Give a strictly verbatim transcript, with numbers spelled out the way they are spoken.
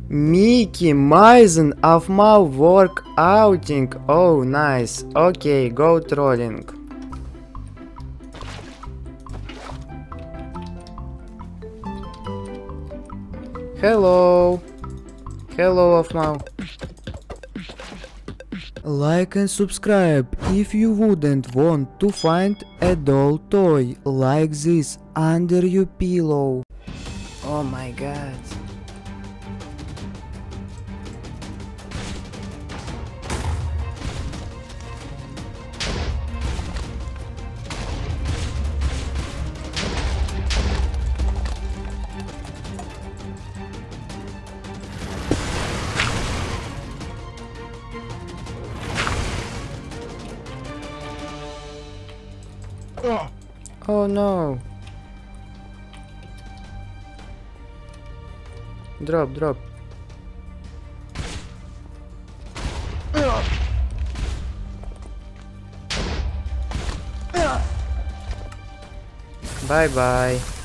Mickey Maisen of my work outing. Oh, nice. Okay, go trolling. Hello. Hello of my. Like and subscribe if you wouldn't want to find a doll toy like this under your pillow. Oh my god. Oh no. Drop, drop. Bye bye.